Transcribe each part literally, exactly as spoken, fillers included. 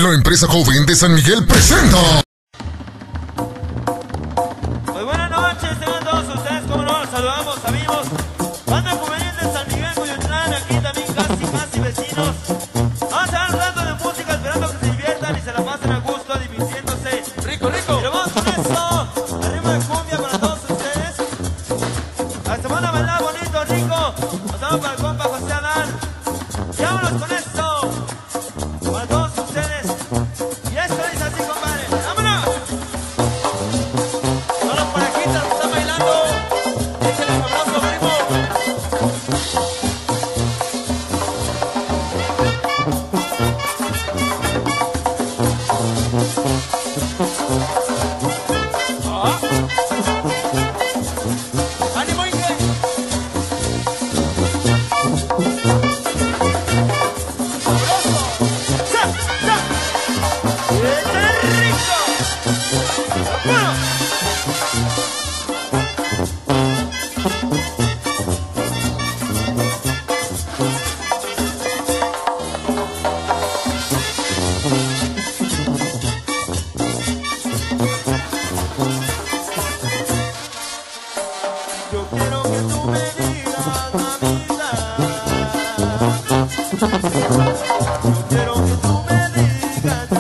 Empresa Joven de San Miguel presenta. Muy buenas noches, tengan todos ustedes, como no, los saludamos, amigos. Banda juvenil de San Miguel, Coyotlán, aquí también casi, casi vecinos. Vamos a dar un rato de música, esperando que se diviertan y se la pasen a gusto, divirtiéndose. Rico, rico. Pero vamos con esto, arriba de cumbia para todos ustedes. A la semana bailar bonito, rico. Pasamos para el compa José Adán. Y vámonos con esto, para todos ustedes. Y esto dice así, compadre. ¡Vámonos! Son las parejitas que están bailando. Échale un abrazo, primo. Ah. ¡Ánimo, Inge! Yo quiero que tú me digas, mamita. Yo quiero que tú me digas,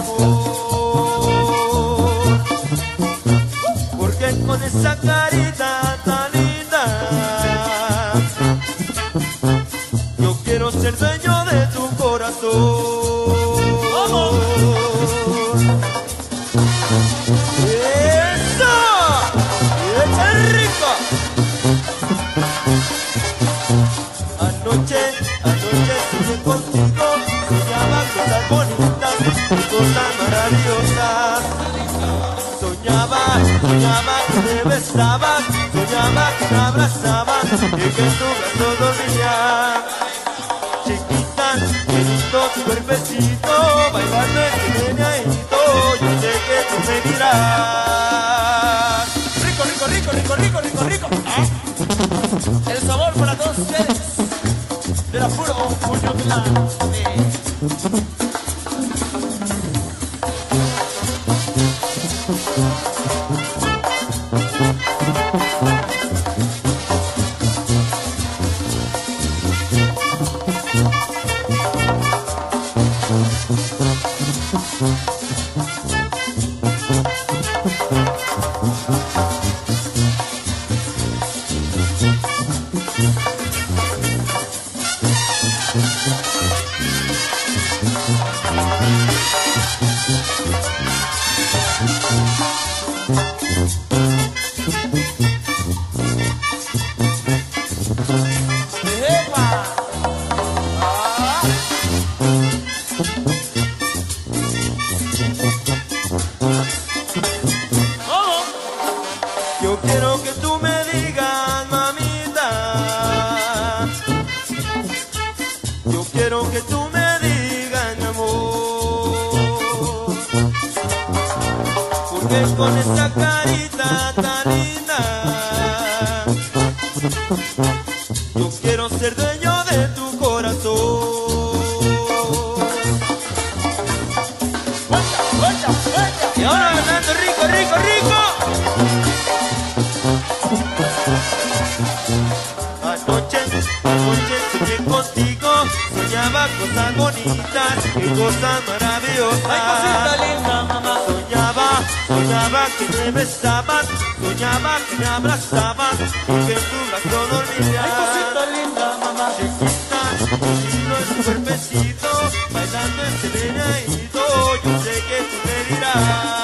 amor. Porque con esa carita tan linda, yo quiero ser dueño de tu corazón. ¡Vamos! ¡Eso! ¡Echa rico! Anoche, anoche soñé contigo, soñaba cosas bonitas y cosas maravillosas. Soñaba, soñaba que me besabas, soñaba que me abrazabas y que en tu brazo dormía. Chiquita, qué lindo tu cuerpecito, bailando este meneadito, yo sé que tú me dirás. Rico, rico, rico, rico, rico, rico, rico. ¿Eh? El sabor para todos ustedes. De la puro Coyotlán. Yo quiero que tú me digas, mamita. Yo quiero que tú me digas, mi amor. Porque con esa carita tan linda, yo quiero ser dueño de tu corazón. Y ahora bailando rico, rico, rico. Anoche, anoche soñé contigo, soñaba cosas bonitas y cosas maravillosas. Ay, cosita linda, mamá. Soñaba, soñaba que me besabas, soñaba que me abrazabas y que en tu brazo dormía. Ay, cosita linda, mamá. Chiquita, lindo en tu cuerpecito, bailando este meneadito, yo sé que tú me dirás.